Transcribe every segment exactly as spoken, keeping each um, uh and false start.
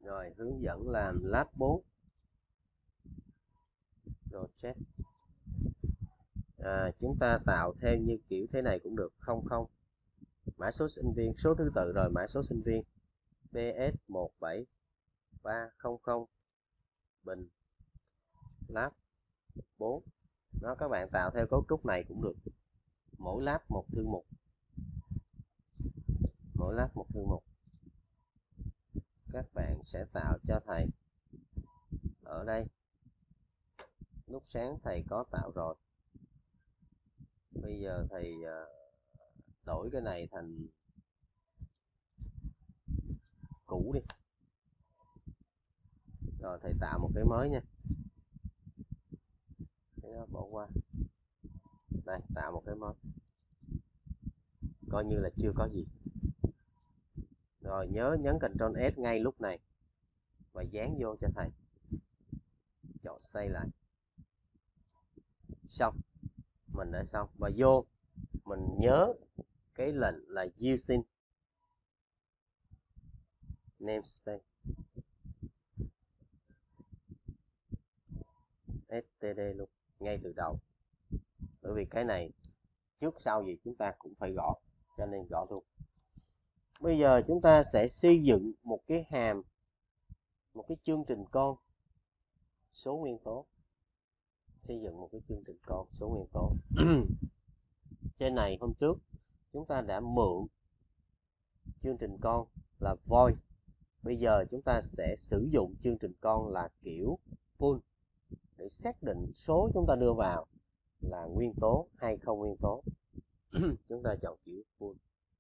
Rồi hướng dẫn làm lab bốn. Project. À, chúng ta tạo theo như kiểu thế này cũng được. Không không. Mã số sinh viên, số thứ tự rồi mã số sinh viên. bê ét một bảy ba không không Bình lab bốn. Đó, các bạn tạo theo cấu trúc này cũng được. Mỗi lab một thư mục. Mỗi lab một thư mục. Các bạn sẽ tạo cho thầy ở đây. Lúc sáng thầy có tạo rồi. Bây giờ thầy đổi cái này thành cũ đi. Rồi thầy tạo một cái mới nha. Cái đó bỏ qua. Đây, tạo một cái mới. Coi như là chưa có gì. Rồi nhớ nhấn Ctrl S ngay lúc này và dán vô cho thầy. Chọn xây lại. Xong. Mình đã xong. Và vô mình nhớ cái lệnh là using namespace std luôn ngay từ đầu, bởi vì cái này trước sau gì chúng ta cũng phải gõ, cho nên gõ luôn. Bây giờ chúng ta sẽ xây dựng một cái hàm, một cái chương trình con số nguyên tố. Xây dựng một cái chương trình con số nguyên tố. Trên này hôm trước chúng ta đã mượn chương trình con là void. Bây giờ chúng ta sẽ sử dụng chương trình con là kiểu pool để xác định số chúng ta đưa vào là nguyên tố hay không nguyên tố. Chúng ta chọn kiểu pool.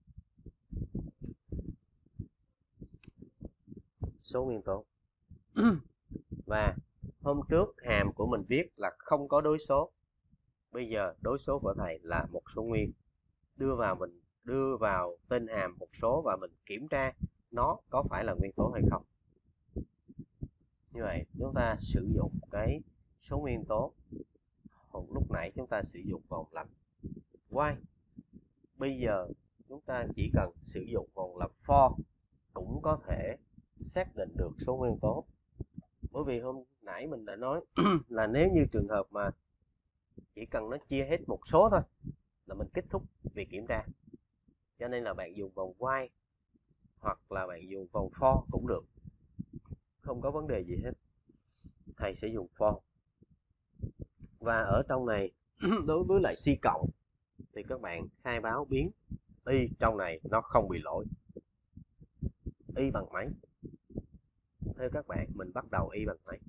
Số nguyên tố. Và hôm trước hàm của mình viết là không có đối số. Bây giờ đối số của thầy là một số nguyên. Đưa vào mình đưa vào tên hàm một số và mình kiểm tra nó có phải là nguyên tố hay không. Như vậy chúng ta sử dụng cái số nguyên tố. Lúc nãy chúng ta sử dụng vòng lặp while. Bây giờ chúng ta chỉ cần sử dụng vòng lặp for cũng có thể xác định được số nguyên tố. Bởi vì hôm nãy mình đã nói là nếu như trường hợp mà chỉ cần nó chia hết một số thôi là mình kết thúc việc kiểm tra. Cho nên là bạn dùng vòng while hoặc là bạn dùng vòng for cũng được. Không có vấn đề gì hết. Thầy sẽ dùng for. Và ở trong này đối với lại C cộng thì các bạn khai báo biến y trong này nó không bị lỗi. Y bằng mấy? Theo các bạn mình bắt đầu y bằng mấy?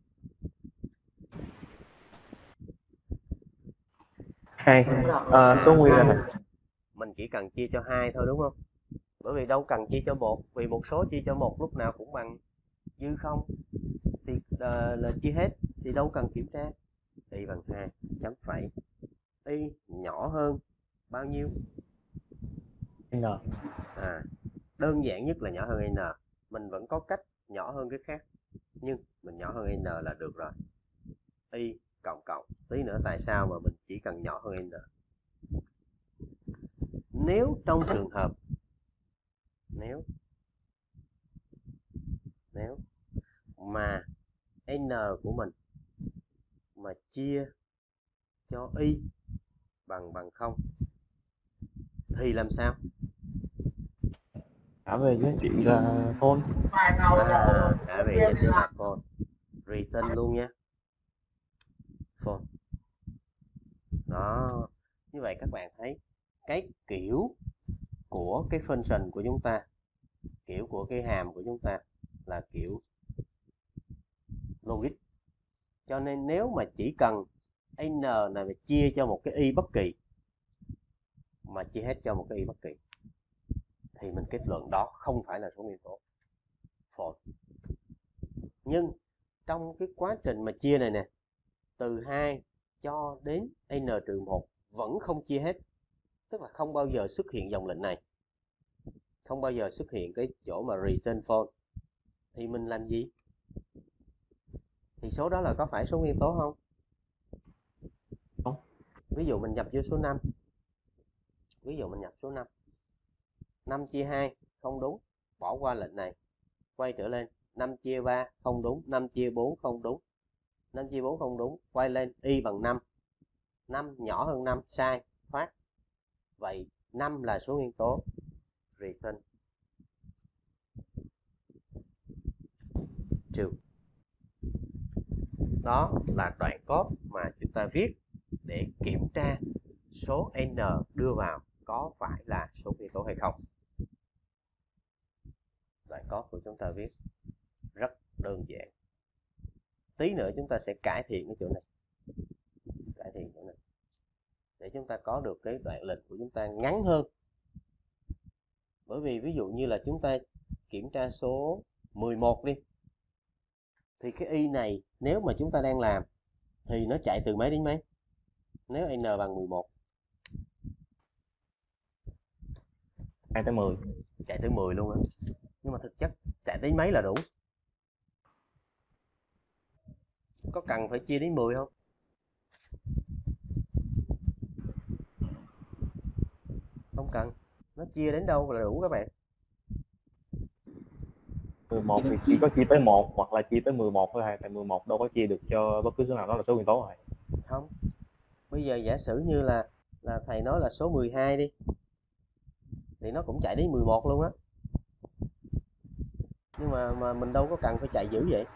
Hai. À, số nguyên là mình chỉ cần chia cho hai thôi đúng không? Bởi vì đâu cần chia cho một, vì một số chia cho một lúc nào cũng bằng dư không thì uh, là chia hết thì đâu cần kiểm tra. Y bằng hai chấm phẩy. Y nhỏ hơn bao nhiêu? n. À, đơn giản nhất là nhỏ hơn n. Mình vẫn có cách nhỏ hơn cái khác, nhưng mình nhỏ hơn n là được rồi. Y cộng cộng tí nữa tại sao mà mình chỉ cần nhỏ hơn n. Nếu trong trường hợp nếu nếu mà n của mình mà chia cho y bằng bằng không thì làm sao? Cả về giá trị là false. À, cả về giá trị là false. Return luôn nha. False. Đó. Như vậy các bạn thấy cái kiểu của cái function của chúng ta, kiểu của cái hàm của chúng ta là kiểu logic. Cho nên nếu mà chỉ cần n này mà chia cho một cái y bất kỳ, mà chia hết cho một cái y bất kỳ, thì mình kết luận đó không phải là số nguyên tố. False. Nhưng trong cái quá trình mà chia này nè, từ hai cho đến n trừ một vẫn không chia hết, tức là không bao giờ xuất hiện dòng lệnh này, không bao giờ xuất hiện cái chỗ mà return false, thì mình làm gì? Thì số đó là có phải số nguyên tố không? Không. Ví dụ mình nhập vô số năm. Ví dụ mình nhập số năm. năm chia hai không đúng, bỏ qua lệnh này, quay trở lên năm chia ba không đúng, năm chia bốn không đúng, năm chia bốn không đúng, quay lên y bằng năm, năm nhỏ hơn năm, sai, thoát. Vậy năm là số nguyên tố written true. Đó là đoạn code mà chúng ta viết để kiểm tra số n đưa vào có phải là số nguyên tố hay không. Đoạn code của chúng ta viết rất đơn giản. Tí nữa chúng ta sẽ cải thiện cái chỗ này, cải thiện chỗ này để chúng ta có được cái đoạn lịch của chúng ta ngắn hơn. Bởi vì ví dụ như là chúng ta kiểm tra số mười một đi, thì cái y này nếu mà chúng ta đang làm thì nó chạy từ mấy đến mấy? Nếu n bằng mười một, hai tới mười. chạy tới mười luôn á. Nhưng mà thực chất chạy tới mấy là đủ? Có cần phải chia đến mười không? Không cần. Nó chia đến đâu là đủ các bạn? mười một thì chỉ có chia tới một hoặc là chia tới mười một thôi thầy, tại mười một đâu có chia được cho bất cứ số nào, đó là số nguyên tố rồi. Không. Bây giờ giả sử như là là thầy nói là số mười hai đi, thì nó cũng chạy đến mười một luôn á. Nhưng mà mà mình đâu có cần phải chạy dữ vậy.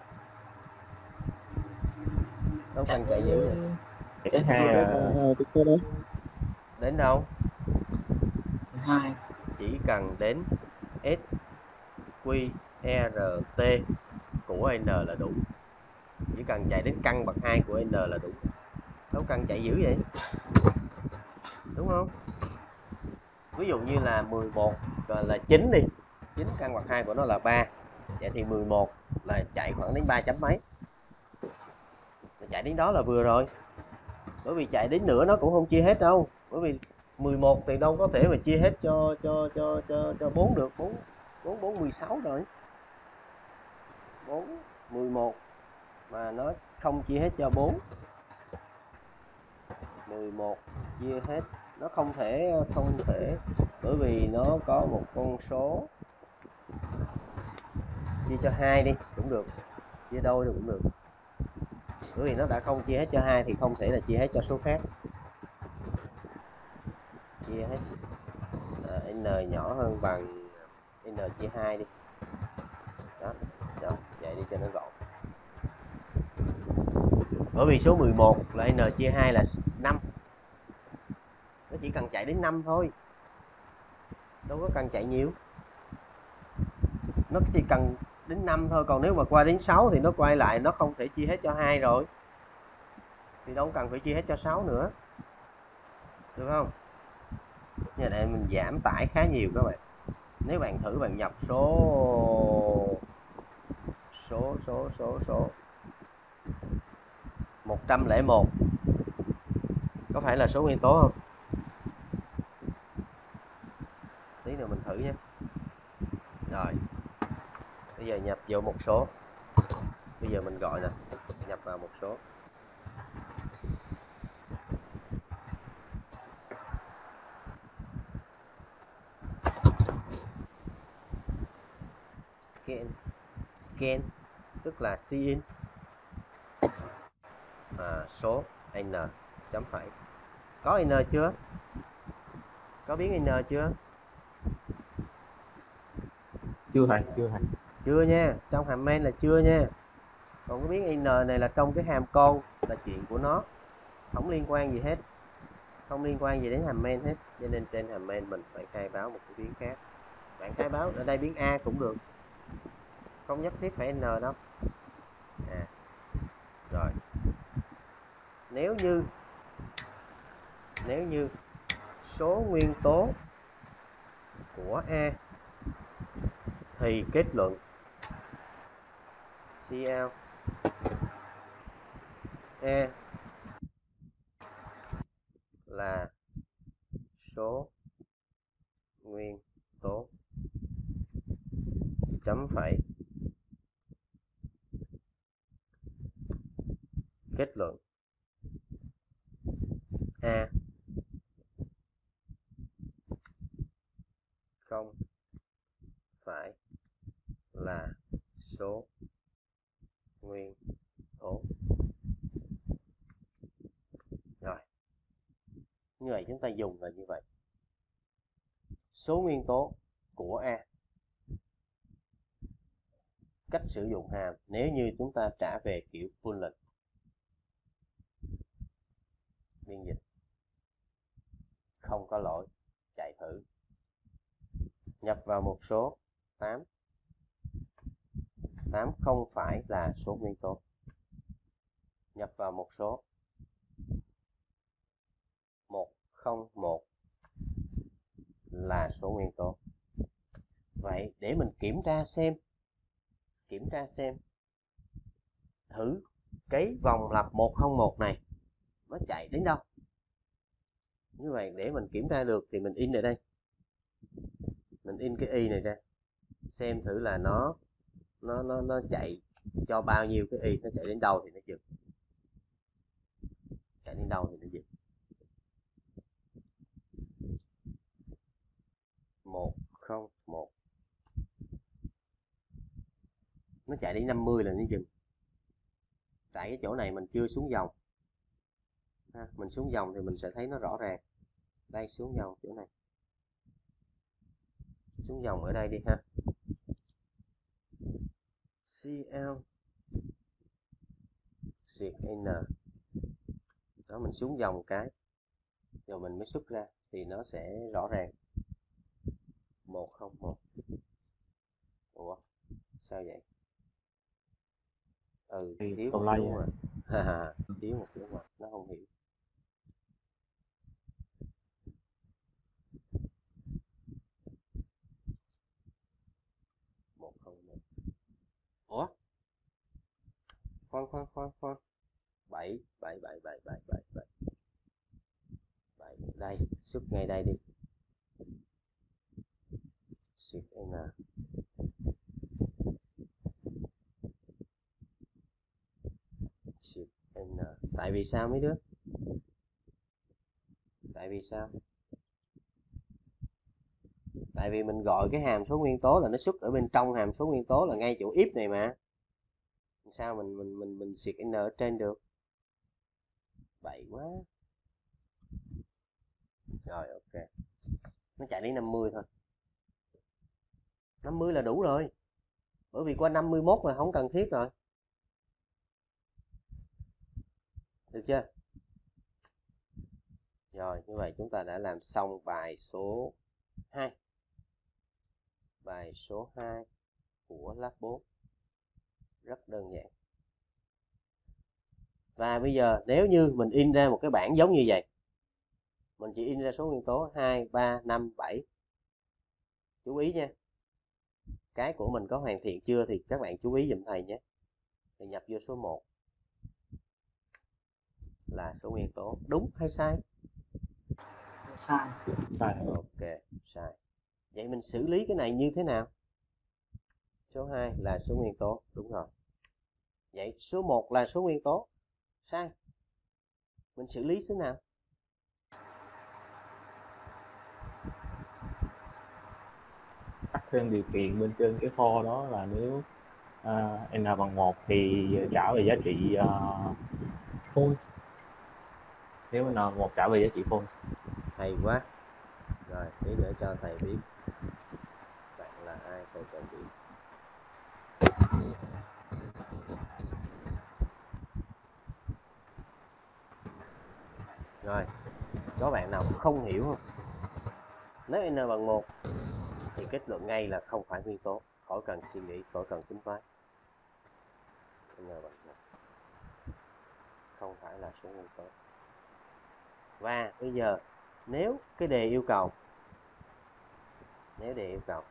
Đâu cần chạy dữ vậy. Đến hai là Đến đâu? hai. Chỉ cần đến ét quy rờ tê của n là đủ. Chỉ cần chạy đến căn bậc hai của n là đủ. Đâu cần chạy dữ vậy. Đúng không? Ví dụ như là mười một là chín đi, chín căn bậc hai của nó là ba. Vậy thì mười một là chạy khoảng đến ba chấm mấy. Chạy đến đó là vừa rồi. Bởi vì chạy đến nữa nó cũng không chia hết đâu. Bởi vì mười một thì đâu có thể mà chia hết cho cho cho cho cho bốn được, bốn bốn bốn mười sáu rồi. bốn mười một mà nó không chia hết cho bốn. mười một chia hết, nó không thể không thể bởi vì nó có một con số chia cho hai đi cũng được, chia đôi cũng được. Bởi vì nó đã không chia hết cho hai thì không thể là chia hết cho số khác. Chia hết à, n nhỏ hơn bằng n chia hai đi. Đó, rồi, vậy đi cho nó gọn. Bởi vì số mười một là n chia hai là năm. Nó chỉ cần chạy đến năm thôi. Đâu có cần chạy nhiều. Nó chỉ cần đến năm thôi, còn nếu mà qua đến sáu thì nó quay lại nó không thể chia hết cho hai rồi. Thì đâu cần phải chia hết cho sáu nữa. Được không? Như này mình giảm tải khá nhiều các bạn. Nếu bạn thử bạn nhập số số số số số một trăm lẻ một, có phải là số nguyên tố không? Tí nữa mình thử nhé. Rồi. Bây giờ nhập vô một số. Bây giờ mình gọi nè, nhập vào một số. Scan, scan tức là cin à, số n chấm phẩy. Có n chưa? Có biến n chưa? Chưa thầy, chưa thầy. Chưa nha, trong hàm main là chưa nha. Còn cái biến n này là trong cái hàm con là chuyện của nó, không liên quan gì hết, không liên quan gì đến hàm main hết. Cho nên trên hàm main mình phải khai báo một cái biến khác. Bạn khai báo ở đây biến a cũng được, không nhất thiết phải n đâu. À, rồi. Nếu như nếu như số nguyên tố của a thì kết luận cout a là số nguyên tố chấm phẩy kết luận a không phải là số nguyên tố. Rồi, như vậy chúng ta dùng là như vậy. Số nguyên tố của A. Cách sử dụng hàm nếu như chúng ta trả về kiểu Boolean. Biên dịch. Không có lỗi. Chạy thử. Nhập vào một số tám. tám không phải là số nguyên tố. Nhập vào một số một không một là số nguyên tố. Vậy để mình kiểm tra xem kiểm tra xem thử cái vòng lặp một không một này nó chạy đến đâu. Như vậy để mình kiểm tra được thì mình in ở đây. Mình in cái y này ra. Xem thử là nó nó nó nó chạy cho bao nhiêu cái y, nó chạy đến đâu thì nó dừng. Chạy đến đâu thì nó dừng. một không một. Nó chạy đến năm mươi là nó dừng. Tại cái chỗ này mình chưa xuống dòng. Ha, mình xuống dòng thì mình sẽ thấy nó rõ ràng. Đây, xuống dòng chỗ này. Xuống dòng ở đây đi ha. cl xuyệt n. Đó, mình xuống dòng cái rồi mình mới xuất ra thì nó sẽ rõ ràng. một không một. Ủa, sao vậy? Ừ, Thì thiếu câu một like dấu à. ngoặc. Thiếu một dấu ngoặc, nó không hiểu. một không một. Ủa? Khoan khoan khoan khoan. bảy bảy bảy bảy bảy bảy bảy. bảy đây, xuất ngay đây đi. Shift N. Shift N. Tại vì sao mấy đứa? Tại vì sao? Tại vì mình gọi cái hàm số nguyên tố là nó xuất ở bên trong hàm số nguyên tố là ngay chỗ if này mà. Sao mình mình mình mình xịt n ở trên được? Bậy quá. Rồi ok. Nó chạy đến năm mươi thôi. năm mươi là đủ rồi. Bởi vì qua năm mươi mốt là không cần thiết rồi. Được chưa? Rồi, như vậy chúng ta đã làm xong bài số hai. Bài số hai của lớp bốn. Rất đơn giản. Và bây giờ nếu như mình in ra một cái bảng giống như vậy. Mình chỉ in ra số nguyên tố hai, ba, năm, bảy. Chú ý nha. Cái của mình có hoàn thiện chưa thì các bạn chú ý giùm thầy nhé. Thì nhập vô số một. Là số nguyên tố. Đúng hay sai? Sai. Sai. Ok, sai. Vậy mình xử lý cái này như thế nào? Số hai là số nguyên tố. Đúng rồi. Vậy số một là số nguyên tố. Sai. Mình xử lý thế nào? Tắt thêm điều kiện bên trên cái for đó là nếu uh, n bằng một thì trả về giá trị uh, false. Nếu n bằng một trả về giá trị false. Hay quá. Rồi, tí nữa cho thầy biết bạn là ai, thầy cho biết. Rồi, có bạn nào không hiểu không? Nếu n bằng một thì kết luận ngay là không phải nguyên tố, khỏi cần suy nghĩ, khỏi cần tính toán. N bằng một không phải là số nguyên tố. Và bây giờ nếu cái đề yêu cầu nếu đề yêu cầu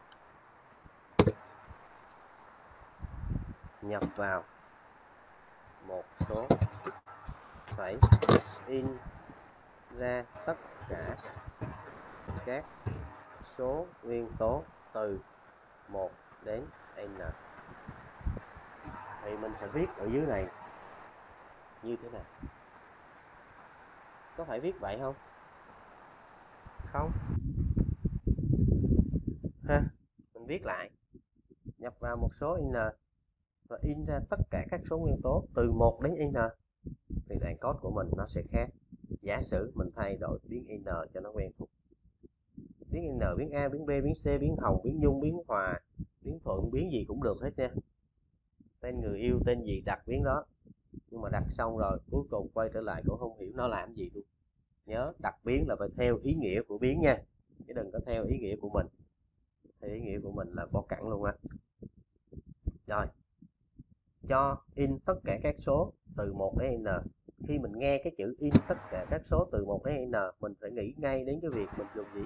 nhập vào một số phải in ra tất cả các số nguyên tố từ một đến n thì mình sẽ viết ở dưới này như thế nào? Có phải viết vậy không? Không. Ha, mình viết lại. Nhập vào một số n và in ra tất cả các số nguyên tố từ một đến n, thì đoạn code của mình nó sẽ khác. Giả sử mình thay đổi biến n cho nó quen thuộc. Biến n, biến A, biến B, biến C, biến Hồng, biến Nhung, biến Hòa, biến Thuận, biến gì cũng được hết nha. Tên người yêu tên gì đặt biến đó. Nhưng mà đặt xong rồi cuối cùng quay trở lại cũng không hiểu nó làm gì luôn. Nhớ đặt biến là phải theo ý nghĩa của biến nha, chứ đừng có theo ý nghĩa của mình. Theo ý nghĩa của mình là bỏ cẳng luôn á. Rồi, cho in tất cả các số từ một đến n. Khi mình nghe cái chữ in tất cả các số từ một đến n, mình phải nghĩ ngay đến cái việc mình dùng gì?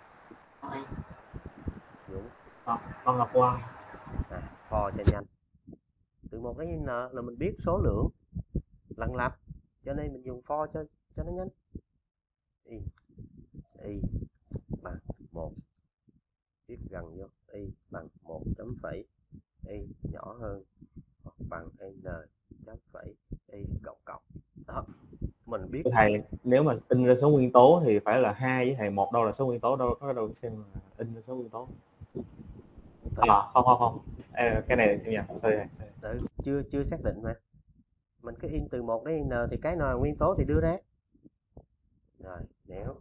Dùng con là for. À, for cho nhanh. Từ một đến n là mình biết số lượng lần lặp, cho nên mình dùng for cho cho nó nhanh. Y, y bằng một, viết gần vô, y bằng một chấm phẩy, y nhỏ hơn hoặc bằng n chấm phẩy, y cộng cộng. Đó, mình biết. Thầy, nếu mà in ra số nguyên tố thì phải là hai với thầy, một đâu là số nguyên tố, đâu có đâu xem là in ra số nguyên tố. À, không không không, à, cái này em nhầm, sorry thầy. Ừ, chưa chưa xác định mà. Mình cứ in từ một đến n thì cái nào là nguyên tố thì đưa ra. Rồi, nếu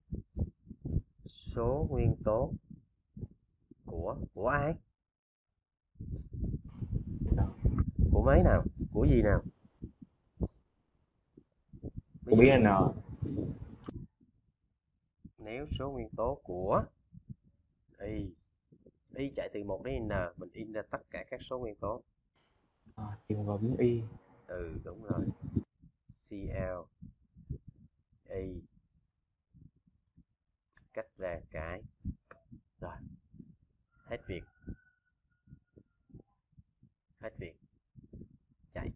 số nguyên tố của của ai? Của mấy nào? Của gì nào? Của biến n. Nếu số nguyên tố của y, y chạy từ một đến n, mình in ra tất cả các số nguyên tố. À, truyền vào biến y. Ừ, đúng rồi. Cl y cách ra cái. Rồi, hết việc. Hết việc. Chạy.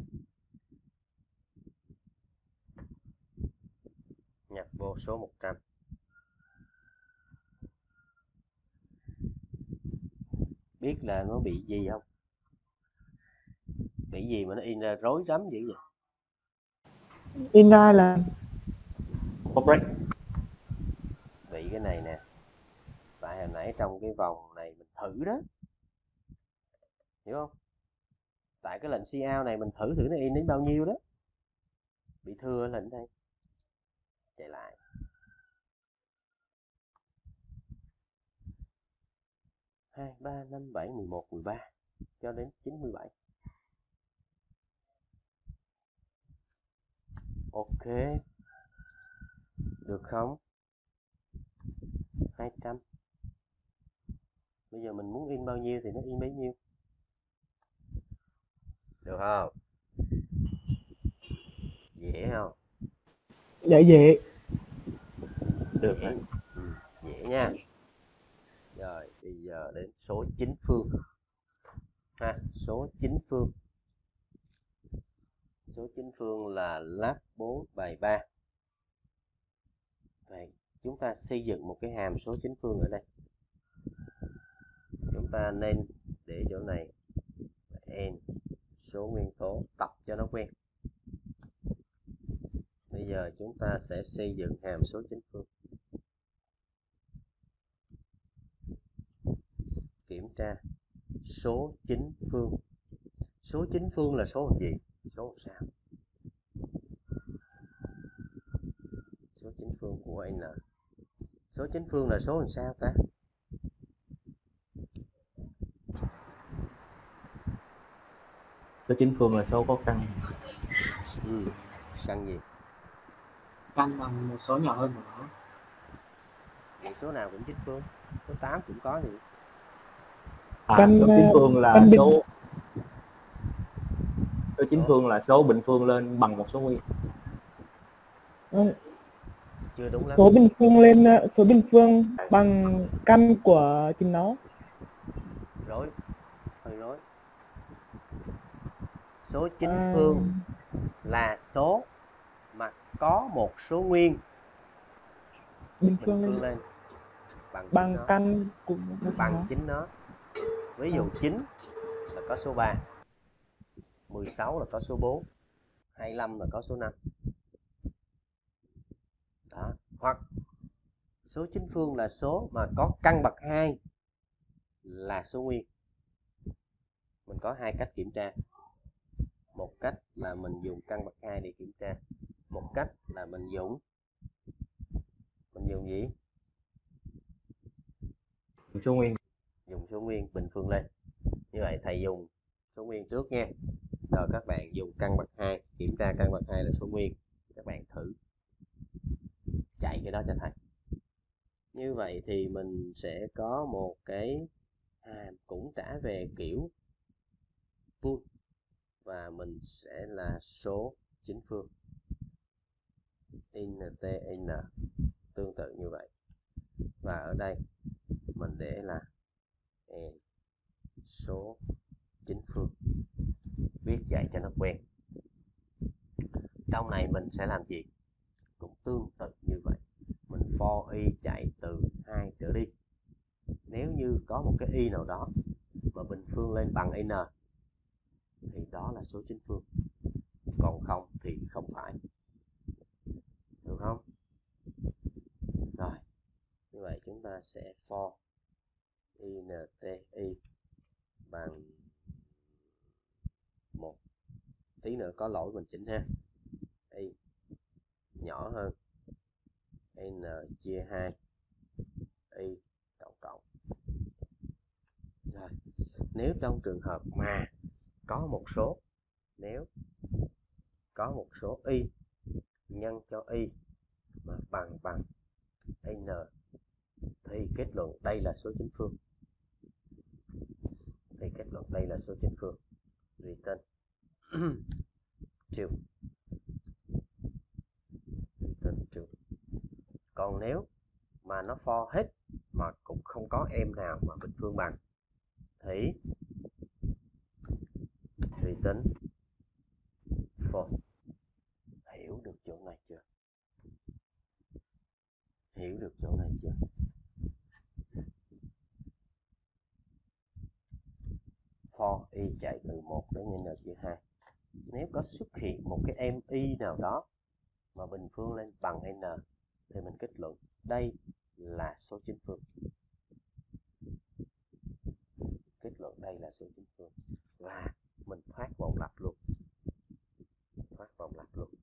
Nhập vô số một trăm. Biết là nó bị gì không? Bị gì mà nó in ra rối rắm dữ vậy? In ra là Correct. Bị cái này nè. Tại hồi nãy trong cái vòng này mình thử đó. Hiểu không? Tại cái lệnh cout này mình thử thử nó in đến bao nhiêu đó. Bị thưa lệnh đây. Chạy lại. hai, ba, năm, bảy, mười một, mười ba cho đến chín mươi bảy. Ok. Được không? hai trăm. Bây giờ mình muốn in bao nhiêu thì nó in bấy nhiêu. Được không? Dễ không? dễ dễ. Được Dễ. rồi. Ừ, dễ nha. Rồi, bây giờ đến số chính phương. Ha, số chính phương. Số chính phương là lát bốn bài ba. Vậy, chúng ta xây dựng một cái hàm số chính phương ở đây. Chúng ta nên để chỗ này n số nguyên tố, tập cho nó quen. Bây giờ chúng ta sẽ xây dựng hàm số chính phương. Kiểm tra số chính phương. Số chính phương là số gì? Số sao? Số chính phương của n. Số chính phương là số làm sao ta? Số chính phương là số có căn. Ừ. Căn gì? Căn bằng một số nhỏ hơn của nó. Vậy số nào cũng chính phương? Số tám cũng có gì? À, Căn, số chính phương là căn bình- số số chính Số. phương là số bình phương lên bằng một số nguyên. Ờ, Chưa đúng lắm. số bình phương lên ờ, số bình phương bằng căn của chính nó. Rối. Hơi rối. Số chính À, phương là số mà có một số nguyên bình bình phương phương lên lên bằng chính bằng nó. căn của của Bằng nó. chính nó. Ví dụ chín là có số ba, mười sáu là có số bốn, hai mươi lăm là có số năm. Đó. Hoặc số chính phương là số mà có căn bậc hai là số nguyên. Mình có hai cách kiểm tra. Một cách là mình dùng căn bậc hai để kiểm tra. Một cách là mình dùng mình dùng gì? Số nguyên. Dùng số nguyên bình phương lên. Như vậy thầy dùng số nguyên trước nha. Rồi các bạn dùng căn bậc hai, kiểm tra căn bậc hai là số nguyên. Các bạn thử chạy cái đó cho thầy. Như vậy thì mình sẽ có một cái hàm cũng trả về kiểu pool và mình sẽ là số chính phương int n tương tự như vậy. Và ở đây mình để là n số chính phương, viết vậy cho nó quen. Trong này mình sẽ làm gì? Cũng tương tự như vậy. Mình for y chạy từ hai trở đi. Nếu như có một cái y nào đó mà bình phương lên bằng n thì đó là số chính phương, còn không thì không phải. Được không? Rồi, như vậy chúng ta sẽ for int y bằng một. Tí nữa có lỗi mình chỉnh ha. Y nhỏ hơn n chia hai y cộng cộng. Rồi, nếu trong trường hợp mà có một số nếu có một số y nhân cho y mà bằng bằng n thì kết luận đây là số chính phương. Thì kết luận đây là số chính phương. Return true. Return true. Còn nếu mà nó for hết mà cũng không có em nào mà bình phương bằng thì return false. Hiểu được chỗ này chưa? Hiểu được chỗ này chưa? For y chạy từ một đến n chia hai. Nếu có xuất hiện một cái em y nào đó mà bình phương lên bằng n thì mình kết luận đây là số chính phương. Kết luận đây là số chính phương. Và mình thoát vòng lặp luôn. Thoát vòng lặp luôn.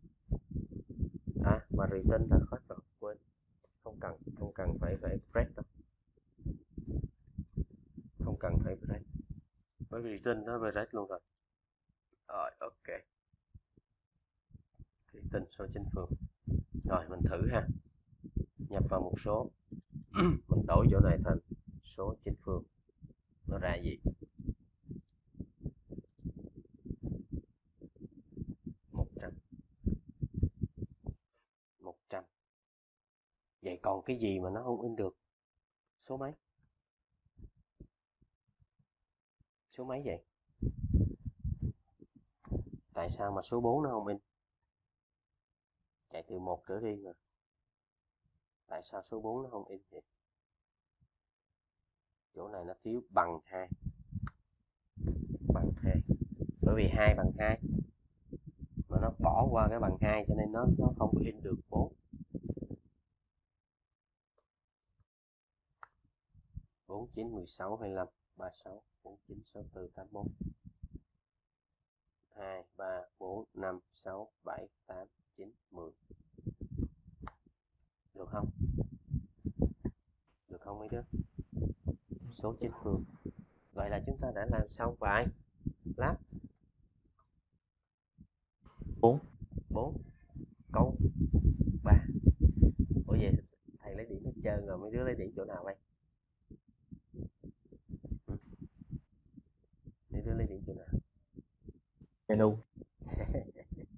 À, mà return đã thoát rồi, quên. Không cần, không cần phải phải break đâu. Không cần phải break. Bởi vì return nó break luôn rồi. Rồi, ok. Return số chính phương. Rồi, mình thử ha. Nhập vào một số. Mình đổi chỗ này thành số chính phương. Nó ra gì? một trăm. một trăm. Vậy còn cái gì mà nó không in được? Số mấy? Số mấy vậy? Tại sao mà số bốn nó không in? Chạy từ một trở đi mà. Tại sao số bốn nó không in vậy? Chỗ này nó thiếu bằng hai. Bằng hai. Bởi vì hai bằng hai. Mà nó bỏ qua cái bằng hai cho nên nó nó không in được bốn. bốn, chín, mười sáu, hai mươi lăm, ba mươi sáu, bốn mươi chín, sáu mươi tư, tám mươi mốt. hai, ba, bốn, năm, sáu, bảy, tám, chín, mười. Được không? Được không mấy đứa? Số chính phương. Vậy là chúng ta đã làm xong bài lab bốn. bốn câu ba. Ủa vậy thầy lấy điểm hết trơn rồi, mấy đứa lấy điểm chỗ nào vậy? Ừ. Mấy đứa lấy điểm chỗ nào? Menu.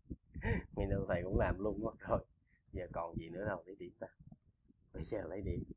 Menu thầy cũng làm luôn mất rồi. Giờ còn gì nữa đâu lấy điểm ta? Bây giờ lấy điểm